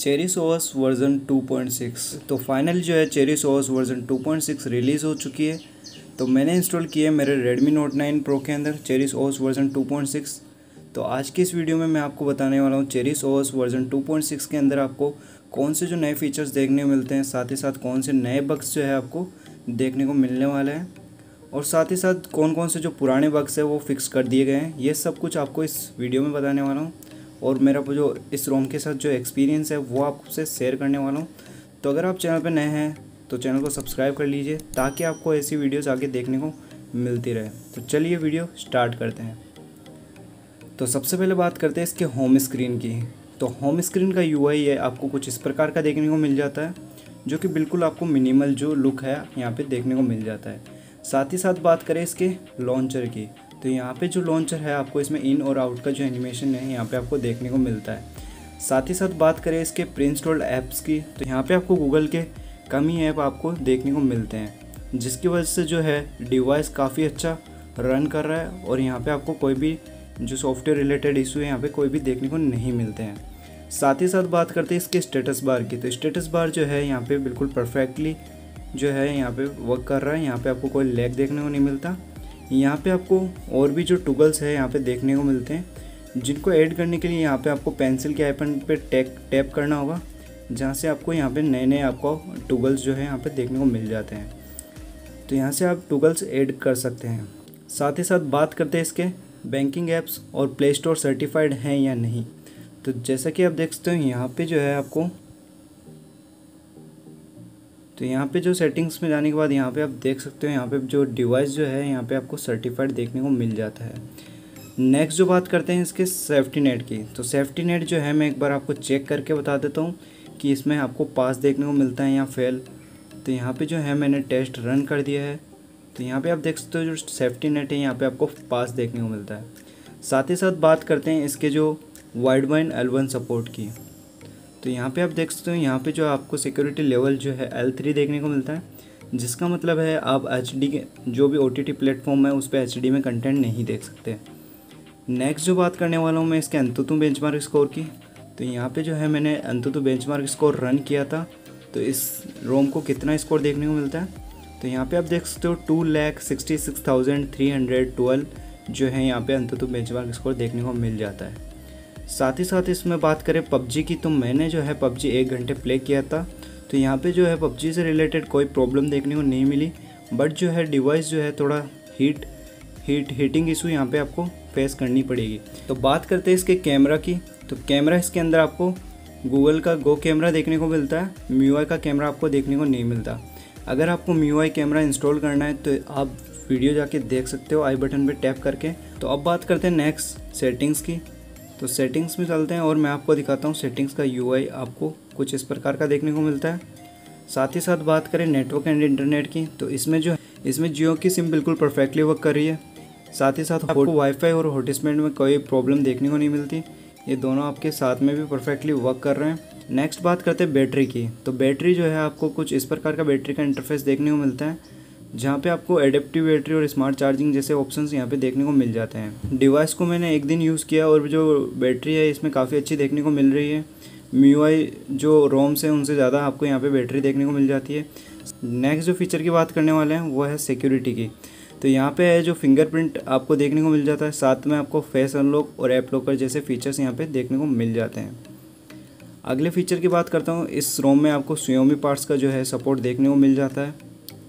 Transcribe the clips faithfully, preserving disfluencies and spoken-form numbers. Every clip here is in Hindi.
Cherries OS version two point six. तो फाइनली जो है Cherish OS version two point six release हो चुकी है। तो मैंने इंस्टॉल किया है मेरे Redmi Note नाइन Pro के अंदर Cherish OS version two point six. तो आज की इस वीडियो में मैं आपको बताने वाला हूँ Cherish OS version two point six के अंदर आपको कौन से जो नए फीचर्स देखने को मिलते हैं, साथ ही साथ कौन से नए बग्स जो है आपको देखने को मिलने वाले हैं, और साथ ही साथ कौन कौन से जो पुराने बग्स है वो फिक्स कर दिए गए हैं। ये सब कुछ आपको इस वीडियो में बताने वाला हूँ और मेरा जो इस रोम के साथ जो एक्सपीरियंस है वो आपसे शेयर करने वाला हूँ। तो अगर आप चैनल पर नए हैं तो चैनल को सब्सक्राइब कर लीजिए ताकि आपको ऐसी वीडियोस आगे देखने को मिलती रहे। तो चलिए वीडियो स्टार्ट करते हैं। तो सबसे पहले बात करते हैं इसके होम स्क्रीन की। तो होम स्क्रीन का यूआई है आपको कुछ इस प्रकार का देखने को मिल जाता है, जो कि बिल्कुल आपको मिनिमल जो लुक है यहाँ पे देखने को मिल जाता है। साथ ही साथ बात करें इसके लॉन्चर की, तो यहाँ पे जो लॉन्चर है आपको इसमें इन और आउट का जो एनिमेशन है यहाँ पे आपको देखने को मिलता है। साथ ही साथ बात करें इसके प्री इंस्टॉल्ड ऐप्स की, तो यहाँ पे आपको गूगल के कम ही ऐप आपको देखने को मिलते हैं, जिसकी वजह से जो है डिवाइस काफ़ी अच्छा रन कर रहा है और यहाँ पे आपको कोई भी जो सॉफ्टवेयर रिलेटेड इशू है यहाँ पे कोई भी देखने को नहीं मिलते हैं। साथ ही साथ बात करते हैं इसके स्टेटस बार की, तो स्टेटस बार जो है यहाँ पे बिल्कुल परफेक्टली जो है यहाँ पे वर्क कर रहा है। यहाँ पे आपको कोई लैग देखने को नहीं मिलता। यहाँ पे आपको और भी जो टूगल्स है यहाँ पे देखने को मिलते हैं, जिनको ऐड करने के लिए यहाँ पे आपको पेंसिल के आइकन पे टैप टैप करना होगा, जहाँ से आपको यहाँ पे नए नए आपको टूगल्स जो है यहाँ पे देखने को मिल जाते हैं। तो यहाँ से आप टूगल्स ऐड कर सकते हैं। साथ ही साथ बात करते हैं इसके बैंकिंग ऐप्स और प्ले स्टोर सर्टिफाइड हैं या नहीं। तो जैसा कि आप देख सकते हो यहाँ पे जो है आपको, तो यहाँ पे जो सेटिंग्स में जाने के बाद यहाँ पे आप देख सकते हो यहाँ पे जो डिवाइस जो है यहाँ पे आपको सर्टिफाइड देखने को मिल जाता है। नेक्स्ट जो बात करते हैं इसके सेफ्टी नेट की, तो सेफ्टी नेट जो है मैं एक बार आपको चेक करके बता देता हूँ कि इसमें आपको पास देखने को मिलता है या फेल। तो यहाँ पे जो है मैंने टेस्ट रन कर दिया है, तो यहाँ पे आप देख सकते हो जो सेफ्टी नेट है यहाँ पे आपको पास देखने को मिलता है। साथ ही साथ बात करते हैं इसके जो वाइडबाइंड एल वन सपोर्ट की, तो यहाँ पे आप देख सकते हो यहाँ पे जो आपको सिक्योरिटी लेवल जो है एल थ्री देखने को मिलता है, जिसका मतलब है आप एच डी के जो भी ओ टी टी प्लेटफॉर्म है उस पर एच डी में कंटेंट नहीं देख सकते। नेक्स्ट जो बात करने वाला हूँ मैं इसके अंतुतु बेंचमार्क स्कोर की, तो यहाँ पे जो है मैंने अंतुतु बेंचमार्क स्कोर रन किया था, तो इस रोम को कितना स्कोर देखने को मिलता है। तो यहाँ पे आप देख सकते हो two lakh sixty six thousand three hundred twelve जो है यहाँ पे अंतुतु बेंचमार्क स्कोर देखने को मिल जाता है। साथ ही साथ इसमें बात करें पबजी की, तो मैंने जो है पबजी एक घंटे प्ले किया था, तो यहाँ पे जो है पबजी से रिलेटेड कोई प्रॉब्लम देखने को नहीं मिली, बट जो है डिवाइस जो है थोड़ा हीट हीट हीटिंग इशू यहाँ पे आपको फेस करनी पड़ेगी। तो बात करते हैं इसके कैमरा की, तो कैमरा इसके अंदर आपको गूगल का गो कैमरा देखने को मिलता है, एम यू आई का कैमरा आपको देखने को नहीं मिलता। अगर आपको M U I camera install करना है तो आप वीडियो जाके देख सकते हो आई बटन पे टैप करके। तो अब बात करते हैं नेक्स्ट सेटिंग्स की, तो सेटिंग्स में चलते हैं और मैं आपको दिखाता हूँ सेटिंग्स का यूआई आपको कुछ इस प्रकार का देखने को मिलता है। साथ ही साथ बात करें नेटवर्क एंड इंटरनेट की, तो इसमें जो इसमें जियो की सिम बिल्कुल परफेक्टली वर्क कर रही है। साथ ही साथ आपको वाईफाई और हॉटस्पॉट में कोई प्रॉब्लम देखने को नहीं मिलती, ये दोनों आपके साथ में भी परफेक्टली वर्क कर रहे हैं। नेक्स्ट बात करते हैं बैटरी की, तो बैटरी जो है आपको कुछ इस प्रकार का बैटरी का इंटरफेस देखने को मिलता है, जहाँ पे आपको एडेप्टिव बैटरी और स्मार्ट चार्जिंग जैसे ऑप्शंस यहाँ पे देखने को मिल जाते हैं। डिवाइस को मैंने एक दिन यूज़ किया और जो बैटरी है इसमें काफ़ी अच्छी देखने को मिल रही है। एम यू आई जो रोम्स है उनसे ज़्यादा आपको यहाँ पे बैटरी देखने को मिल जाती है। नेक्स्ट जो फीचर की बात करने वाले हैं वो है सिक्योरिटी की, तो यहाँ पे है जो फिंगरप्रिंट आपको देखने को मिल जाता है, साथ में आपको फेस अनलॉक और ऐप लॉकर जैसे फीचर्स यहाँ पे देखने को मिल जाते हैं। अगले फीचर की बात करता हूँ, इस रोम में आपको Xiaomi पार्ट्स का जो है सपोर्ट देखने को मिल जाता है।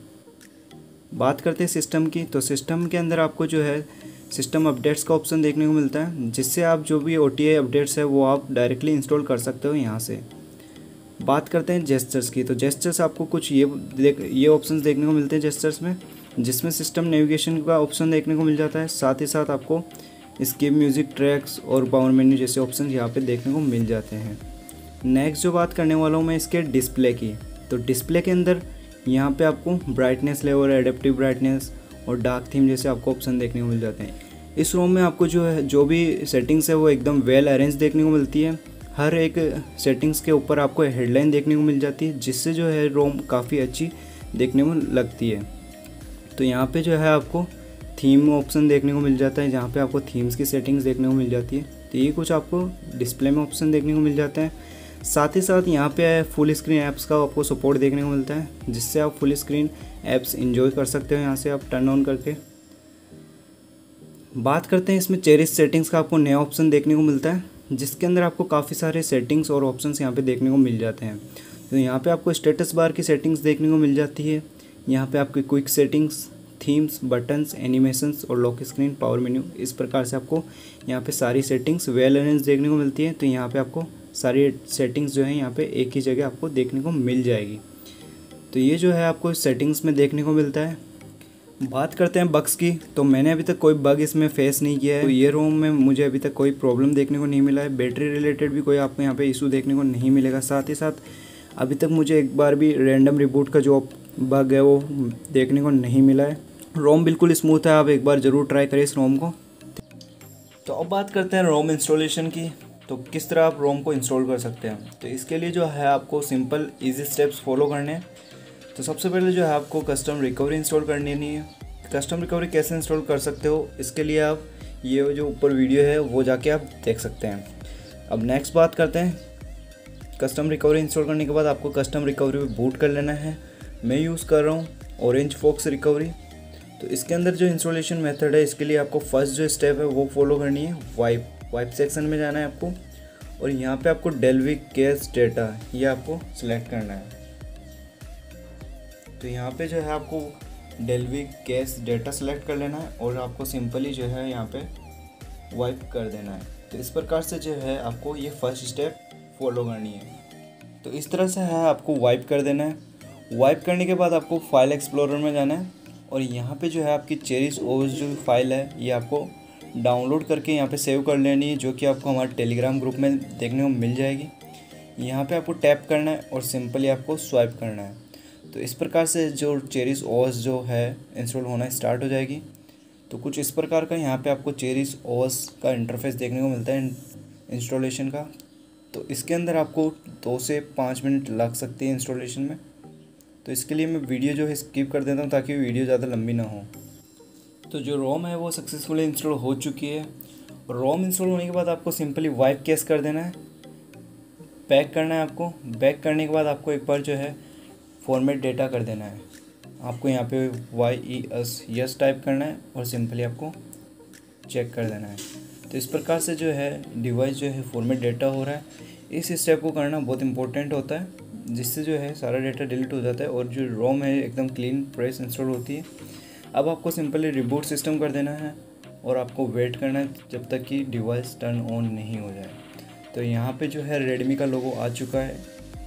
बात करते हैं सिस्टम की, तो सिस्टम के अंदर आपको जो है सिस्टम अपडेट्स का ऑप्शन देखने को मिलता है, जिससे आप जो भी ओ टी आई अपडेट्स है वो आप डायरेक्टली इंस्टॉल कर सकते हो यहाँ से। बात करते हैं जेस्चर्स की, तो जेस्चर्स आपको कुछ ये देख ये ऑप्शंस देखने को मिलते हैं जेस्चर्स में, जिसमें सिस्टम नेविगेशन का ऑप्शन देखने को मिल जाता है। साथ ही साथ आपको स्किप म्यूज़िक ट्रैक्स और पावर मेन्यू जैसे ऑप्शन यहाँ पे देखने को मिल जाते हैं। नेक्स्ट जो बात करने वाला हूँ मैं इसके डिस्प्ले की, तो डिस्प्ले के अंदर यहाँ पे आपको ब्राइटनेस लेवल, एडेप्टिव ब्राइटनेस और डार्क थीम जैसे आपको ऑप्शन देखने को मिल जाते हैं। इस रोम में आपको जो है जो भी सेटिंग्स है वो एकदम वेल अरेंज देखने को मिलती है। हर एक सेटिंग्स के ऊपर आपको हेडलाइन देखने को मिल जाती है, जिससे जो है रोम काफ़ी अच्छी देखने को लगती है। तो यहाँ पे जो है आपको थीम ऑप्शन देखने को मिल जाता है, जहाँ पे आपको थीम्स की सेटिंग्स देखने को मिल जाती है। तो ये कुछ आपको डिस्प्ले में ऑप्शन देखने को मिल जाते हैं। साथ ही साथ यहाँ पे फुल स्क्रीन ऐप्स का आपको सपोर्ट देखने को मिलता है, जिससे आप फुल स्क्रीन ऐप्स एंजॉय कर सकते हो यहाँ से आप टर्न ऑन करके। बात करते हैं इसमें चेरिश सेटिंग्स का, आपको नया ऑप्शन देखने को मिलता है, जिसके अंदर आपको काफ़ी सारे सेटिंग्स और ऑप्शंस यहाँ पे देखने को मिल जाते हैं। तो यहाँ पे आपको स्टेटस बार की सेटिंग्स देखने को मिल जाती है, यहाँ पे आपकी quick settings, themes, buttons, animations और लॉक स्क्रीन, पावर मेन्यू, इस प्रकार से आपको यहाँ पे सारी सेटिंग्स वेल अरेंज देखने को मिलती है। तो यहाँ पे आपको सारी सेटिंग्स जो है यहाँ पे एक ही जगह आपको देखने को मिल जाएगी। तो ये जो है आपको सेटिंग्स में देखने को मिलता है। बात करते हैं बग्स की, तो मैंने अभी तक कोई बग इसमें फेस नहीं किया है। तो ये रोम में मुझे अभी तक कोई प्रॉब्लम देखने को नहीं मिला है। बैटरी रिलेटेड भी कोई आपको यहाँ पे इशू देखने को नहीं मिलेगा। साथ ही साथ अभी तक मुझे एक बार भी रैंडम रिबूट का जो बग है वो देखने को नहीं मिला है। रोम बिल्कुल स्मूथ है, आप एक बार ज़रूर ट्राई करें इस रोम को। तो अब बात करते हैं रोम इंस्टॉलेशन की, तो किस तरह आप रोम को इंस्टॉल कर सकते हैं। तो इसके लिए जो है आपको सिंपल ईजी स्टेप्स फॉलो करने हैं। तो सबसे पहले जो है आपको कस्टम रिकवरी इंस्टॉल करनी नहीं है। कस्टम रिकवरी कैसे इंस्टॉल कर सकते हो, इसके लिए आप ये जो ऊपर वीडियो है वो जाके आप देख सकते हैं। अब नेक्स्ट बात करते हैं, कस्टम रिकवरी इंस्टॉल करने के बाद आपको कस्टम रिकवरी बूट कर लेना है। मैं यूज़ कर रहा हूँ ऑरेंज फॉक्स रिकवरी। तो इसके अंदर जो इंस्टॉलेशन मेथड है, इसके लिए आपको फर्स्ट जो स्टेप है वो फॉलो करनी है। वाइप वाइप सेक्शन में जाना है आपको, और यहाँ पे आपको डेल्विक कैश डेटा ये आपको सिलेक्ट करना है। तो यहाँ पे जो है आपको डेल्विक कैश डेटा सेलेक्ट कर लेना है और आपको सिंपली जो है यहाँ पे वाइप कर देना है। तो इस प्रकार से जो है आपको ये फर्स्ट स्टेप फॉलो करनी है। तो इस तरह से है आपको वाइप कर देना है। वाइप करने के बाद आपको फाइल एक्सप्लोरर में जाना है, और यहाँ पे जो है आपकी चेरिश ओएस जो फाइल है ये आपको डाउनलोड करके यहाँ पे सेव कर लेनी है, जो कि आपको हमारे टेलीग्राम ग्रुप में देखने को मिल जाएगी। यहाँ पे आपको टैप करना है और सिंपली आपको स्वाइप करना है। तो इस प्रकार से जो चेरिश ओएस जो है इंस्टॉल होना स्टार्ट हो जाएगी। तो कुछ इस प्रकार का यहाँ पे आपको चेरिश ओएस का इंटरफेस देखने को मिलता है इंस्टॉलेशन का। तो इसके अंदर आपको दो से पाँच मिनट लग सकती है इंस्टॉलेशन में। तो इसके लिए मैं वीडियो जो है स्किप कर देता हूँ ताकि वीडियो ज़्यादा लंबी ना हो। तो जो रोम है वो सक्सेसफुली इंस्टॉल हो चुकी है। रोम इंस्टॉल होने के बाद आपको सिंपली वाइप कैश कर देना है, बैक करना है आपको। बैक करने के बाद आपको एक बार जो है फॉर्मेट डेटा कर देना है। आपको यहाँ पे Y E S yes type करना है और सिंपली आपको चेक कर देना है। तो इस प्रकार से जो है डिवाइस जो है फॉर्मेट डेटा हो रहा है। इस स्टेप को करना बहुत इंपॉर्टेंट होता है, जिससे जो है सारा डेटा डिलीट हो जाता है और जो रोम है एकदम क्लीन फ्रेश इंस्टॉल होती है। अब आपको सिंपली रिबूट सिस्टम कर देना है और आपको वेट करना है जब तक कि डिवाइस टर्न ऑन नहीं हो जाए। तो यहाँ पे जो है रेडमी का लोगो आ चुका है।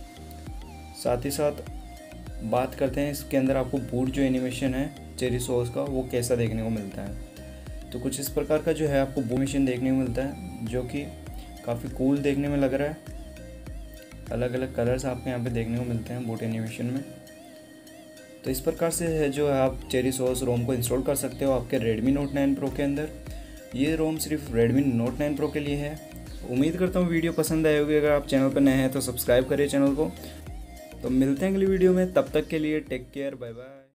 साथ ही साथ बात करते हैं इसके अंदर आपको बूट जो एनिमेशन है चेरिश ओएस का वो कैसा देखने को मिलता है। तो कुछ इस प्रकार का जो है आपको बूट एनिमेशन देखने को मिलता है, जो कि काफ़ी कूल देखने में लग रहा है। अलग अलग कलर्स आपको यहाँ पे देखने को मिलते हैं बूट एनिमेशन में। तो इस प्रकार से है जो है आप चेरिश ओएस रोम को इंस्टॉल कर सकते हो आपके रेडमी नोट नाइन प्रो के अंदर। ये रोम सिर्फ रेडमी नोट नाइन प्रो के लिए है। उम्मीद करता हूँ वीडियो पसंद आई होगी। अगर आप चैनल पर नए हैं तो सब्सक्राइब करिए चैनल को। तो मिलते हैं अगली वीडियो में, तब तक के लिए टेक केयर, बाय बाय।